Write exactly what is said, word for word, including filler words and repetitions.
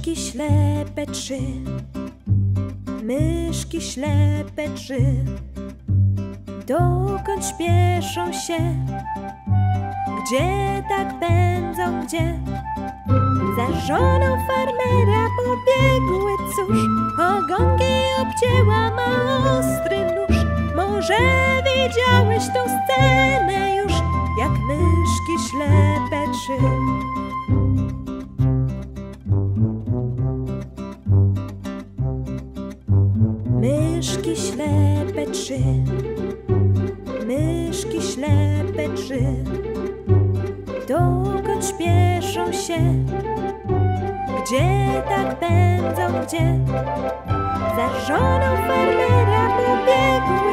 Myszki ślepe trzy, myszki ślepe trzy, dokąd śpieszą się? Gdzie tak pędzą, gdzie? Za żoną farmera pobiegły, cóż, ogonki obcięła ma ostry nóż. Może widziałeś tą scenę już, jak myszki ślepe trzy. Myszki ślepe trzy, myszki ślepe trzy, dokąd śpieszą się? Gdzie tak pędzą, gdzie? Za żoną farmera pobiegły,